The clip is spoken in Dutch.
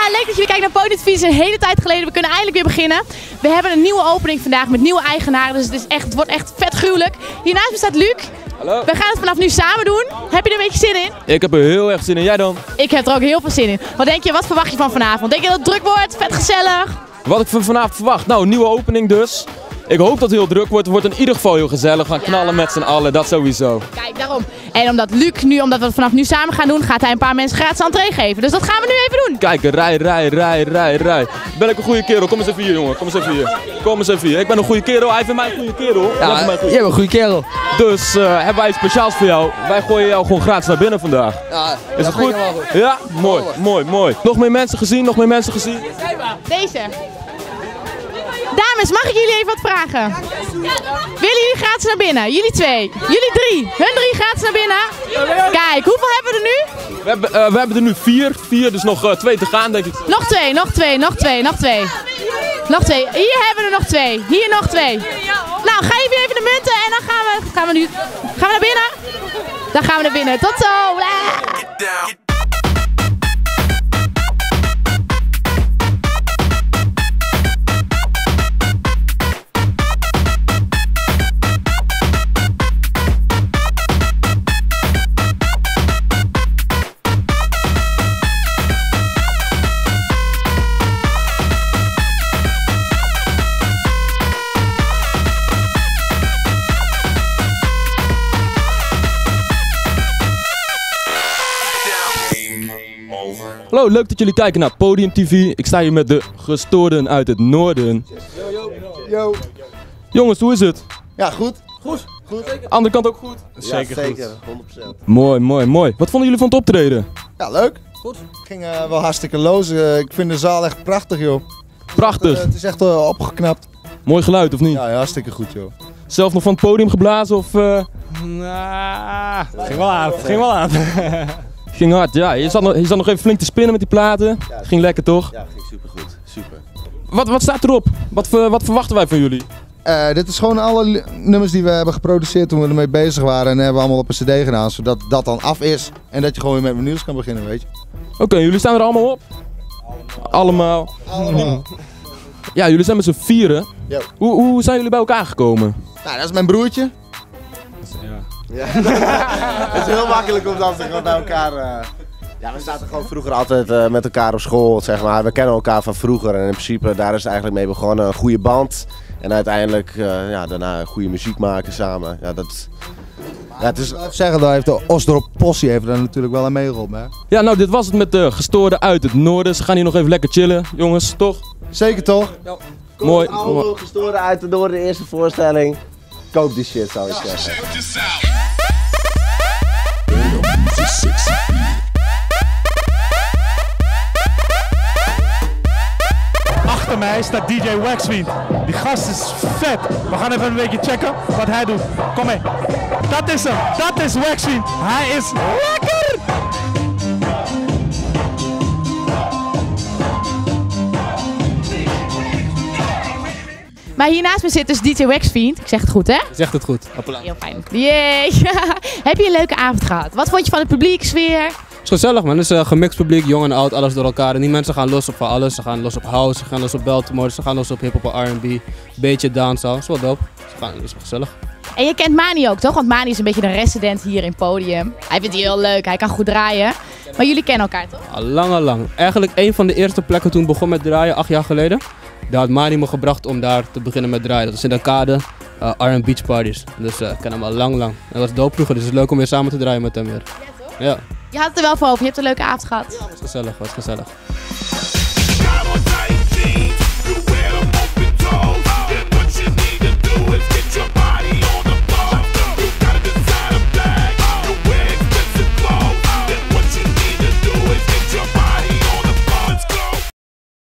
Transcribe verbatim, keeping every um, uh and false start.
leuk dat jullie kijken naar Podium T V. Het is een hele tijd geleden. We kunnen eindelijk weer beginnen. We hebben een nieuwe opening vandaag met nieuwe eigenaren. Dus het, is echt, het wordt echt vet gruwelijk. Hiernaast me staat Luc. Hallo. We gaan het vanaf nu samen doen. Heb je er een beetje zin in? Ik heb er heel erg zin in. Jij dan? Ik heb er ook heel veel zin in. Wat denk je, wat verwacht je van vanavond? Denk je dat het druk wordt? Vet gezellig? Wat ik van vanavond verwacht? Nou, een nieuwe opening dus. Ik hoop dat het heel druk wordt. Het wordt in ieder geval heel gezellig. We gaan knallen met z'n allen, dat sowieso. Kijk, daarom. En omdat Luc nu, omdat we het vanaf nu samen gaan doen, gaat hij een paar mensen gratis entree geven. Dus dat gaan we nu even doen. Kijk, rij, rij, rij, rij, rij. Ben ik een goede kerel? Kom eens even hier, jongen. Kom eens even hier. Kom eens even hier. Ik ben een goede kerel. Hij vindt mij een goede kerel. Ja, jij bent een goede kerel. Dus uh, hebben wij iets speciaals voor jou. Wij gooien jou gewoon gratis naar binnen vandaag. Ja, is het goed? Ja? Mooi, mooi, mooi. Nog meer mensen gezien? Nog meer mensen gezien? Deze. Dames, mag ik jullie even wat vragen? Willen jullie gratis naar binnen? Jullie twee. Jullie drie. Hun drie gratis naar binnen. Kijk, hoeveel hebben we er nu? We hebben, uh, we hebben er nu vier. Vier, dus nog uh, twee te gaan, denk ik. Nog twee, nog twee, nog twee, nog twee. Nog twee. Hier hebben we er nog twee. Hier nog twee. Nou, ga je weer even de munten en dan gaan we, gaan we nu gaan we naar binnen. Dan gaan we naar binnen. Tot zo. Hallo, leuk dat jullie kijken naar Podium T V. Ik sta hier met de gestoorden uit het noorden. Yo, yo. Yo. Jongens, hoe is het? Ja, goed. Goed. Goed. Andere kant ook goed? Zeker, ja, zeker. honderd procent. Mooi, mooi, mooi. Wat vonden jullie van het optreden? Ja, leuk. Goed. Ging uh, wel hartstikke los. Uh, ik vind de zaal echt prachtig, joh. Prachtig. Uh, het is echt uh, opgeknapt. Mooi geluid, of niet? Ja, ja, hartstikke goed, joh. Zelf nog van het podium geblazen, of... Uh... Nah, het ging wel aan. Het ging wel aan. Ging hard, ja. Je zat, nog, je zat nog even flink te spinnen met die platen. Ja, ging lekker, toch? Ja, ging supergoed. Super. Wat, wat staat erop? Wat, wat verwachten wij van jullie? Uh, dit is gewoon alle nummers die we hebben geproduceerd toen we ermee bezig waren. En hebben we allemaal op een cd gedaan, zodat dat dan af is. En dat je gewoon weer met nieuws kan beginnen, weet je. Oké, okay, jullie staan er allemaal op? Allemaal. Allemaal. allemaal. Ja, jullie zijn met z'n vieren. Yo. Hoe, hoe zijn jullie bij elkaar gekomen? Nou, dat is mijn broertje. Ja. Ja. Het is heel makkelijk om dan gewoon bij elkaar... Uh... Ja, we zaten gewoon vroeger altijd uh, met elkaar op school, zeg maar. We kennen elkaar van vroeger en in principe daar is het eigenlijk mee begonnen. Een goede band en uiteindelijk uh, ja, daarna goede muziek maken samen. Ja, dat... Ja, het is... Ik wil zeggen, daar heeft de Osdorp Possie heeft daar natuurlijk wel aan meegeholpen, hè? Ja, nou dit was het met de gestoorden uit het noorden. Ze gaan hier nog even lekker chillen, jongens, toch? Zeker toch? Ja. Mooi. Allemaal gestoorden uit het noorden, de eerste voorstelling. Koop die shit, zou ik zeggen. Achter mij staat D J Waxfiend. Die gast is vet. We gaan even een beetje checken wat hij doet. Kom mee. Dat is hem. Dat is Waxfiend. Hij is lekker. Maar hiernaast me zit dus D J Waxfiend. Ik zeg het goed, hè? Zegt het goed. Applaus. Heel fijn. Yay. Heb je een leuke avond gehad? Wat vond je van het publiek, sfeer? Het is gezellig, man. Het is een gemixt publiek, jong en oud, alles door elkaar. En die mensen gaan los op van alles. Ze gaan los op house, ze gaan los op Baltimore, ze gaan los op hip-hop en R en B. Beetje dancehall. Dat is wel dope. Ze gaan, dat is wel gezellig. En je kent Mani ook, toch? Want Mani is een beetje de resident hier in Podium. Hij vindt het heel leuk, hij kan goed draaien. Maar jullie kennen elkaar, toch? Al lang, al lang. Eigenlijk een van de eerste plekken toen ik begon met draaien, acht jaar geleden. Daar had Mani me gebracht om daar te beginnen met draaien. Dat is in de kade uh, R en Beach Parties. Dus uh, ik ken hem al lang, lang. Dat was dope vroeger, dus het is leuk om weer samen te draaien met hem weer. Ja, toch? Ja. Je had het er wel voor over, je hebt een leuke avond gehad. Ja, het was gezellig, het was gezellig.